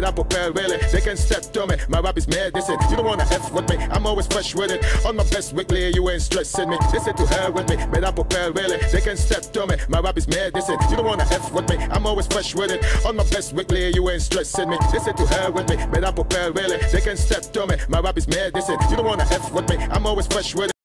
better prepare really. They can step to me, my rap is medicine. You don't wanna F with me, I'm always fresh with it. On my best weekly, you ain't stressing me. They say to her with me, better prepare really. They can step to me, my rap is medicine. You don't wanna F with me, I'm always fresh with it. On my best weekly, you ain't stressing me. They say to her with me, better prepare really. They can step to me, my rap is medicine. You don't wanna F with me, I'm always fresh with it.